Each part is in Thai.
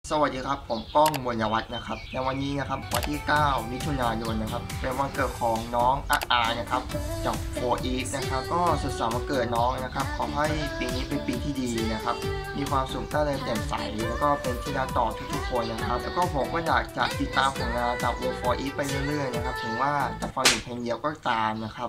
สวัสดีครับผมก้องมวลวัฒน์นะครับในวันนี้นะครับวันที่9มิถุนายนนะครับเป็นวันเกิดของน้องอานะครับจากโฟอีฟนะครับก็สุดสันต์วันเกิดน้องนะครับขอให้ปีนี้เป็นปีที่ดีนะครับมีความสุขร่าเริงแจ่มใสแล้วก็เป็นที่รักต่อทุกๆคนนะครับแล้วก็ผมก็อยากจะติดตามผลงานจากวงโฟอีฟไปเรื่อยๆนะครับถึงว่าจะฟังอยู่เพลงเดียวก็ตามนะครับ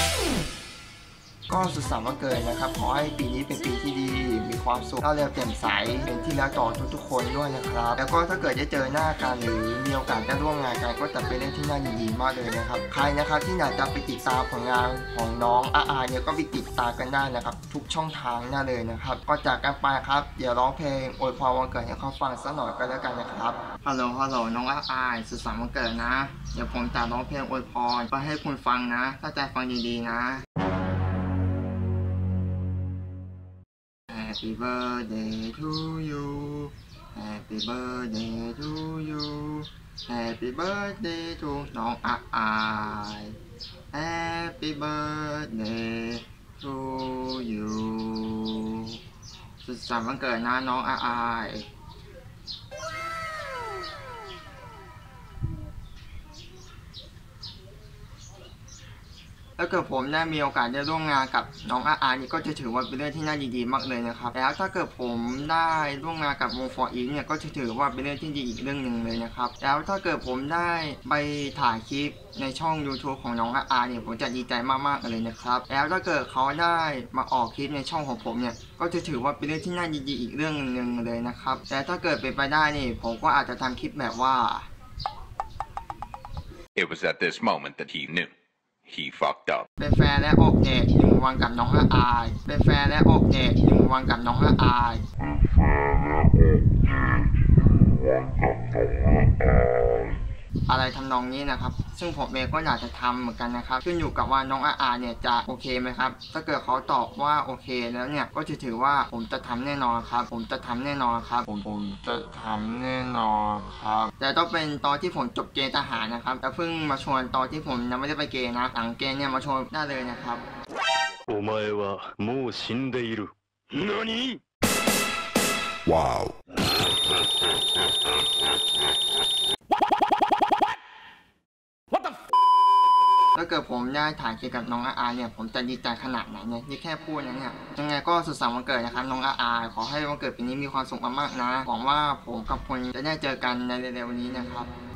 ก็สุดสันต์วันเกิดนะครับขอให้ปีนี้เป็นปีที่ดีมีความสุขร่าเริงแจ่มใสเป็นที่รักต่อทุกๆคนด้วยนะครับแล้วก็ถ้าเกิดได้เจอหน้ากันหรือมีโอกาสได้ร่วมงานกันก็จะเป็นเรื่องที่น่ายินดีมากเลยนะครับใครนะครับที่อยากจะไปติดตามผลงานของน้องเนี่ยก็ไปติดตามกันได้นะครับทุกช่องทางน่าเลยนะครับก็จากกันไปครับเดี๋ยวร้องเพลงอวยพรวันเกิดให้เขาฟังสักหน่อยก็แล้วกันนะครับฮัลโหลน้องสุดสันต์วันเกิดนะเดี๋ยวผมจะร้องเพลงอวยพรไปให้คุณฟังนะถ้าใจฟังดีๆนะ Happy birthday to you Happy birthday to you Happy birthday to น้องHappy birthday to you สุดสันต์วันเกิดนะน้องถ้าเกิดผมได้มีโอกาสได้ร่วมงานกับน้องนี่ก็จะถือว่าเป็นเรื่องที่น่ายินดีมากเลยนะครับแล้วถ้าเกิดผมได้ร่วมงานกับวงฟอร์อีเนี่ยก็จะถือว่าเป็นเรื่องที่ดีอีกเรื่องหนึ่งเลยนะครับแล้วถ้าเกิดผมได้ไปถ่ายคลิปในช่อง YouTube ของน้องเนี่ยผมจะดีใจมากๆเลยนะครับแล้วถ้าเกิดเขาได้มาออกคลิปในช่องของผมเนี่ยก็จะถือว่าเป็นเรื่องที่น่ายินดีอีกเรื่องหนึ่งเลยนะครับแต่ถ้าเกิดเป็นไปได้นี่ผมก็อาจจะทำคลิปแบบว่า It was at this moment that he knew he fucked up เป็นแฟนและออกเดท1 วันกับน้องเป็นแฟนและออกเดท1 วันกับน้องอะไรทำนองนี้นะครับซึ่งผมเองก็อยากจะทำเหมือนกันนะครับขึ้นอยู่กับว่าน้องเนี่ยจะโอเคไหมครับถ้าเกิดเขาตอบว่าโอเคแล้วเนี่ยก็จะถือว่าผมจะทำแน่นอนครับผมจะทำแน่นอนครับผมจะทำแน่นอนครับแต่ต้องเป็นตอนที่ผมจบเกณฑ์ทหารนะครับแต่เพิ่งมาชวนตอนที่ผมยังไม่ได้ไปเกณฑ์นะหลังเกณฑ์เนี่ยมาชวนได้เลยนะครับお前はもう死んでいる。何？ ว้าวถ้าเกิดผมได้ถ่ายคลิปกับน้องเนี่ยผมจะดีใจขนาดไหนเนี่ยนี่แค่พูดนะเนี่ยยังไงก็สุดสันต์วันเกิดนะครับน้องขอให้วันเกิดปีนี้มีความสุขมากๆนะหวังว่าผมกับคุณจะได้เจอกันในเร็วๆนี้นะครับ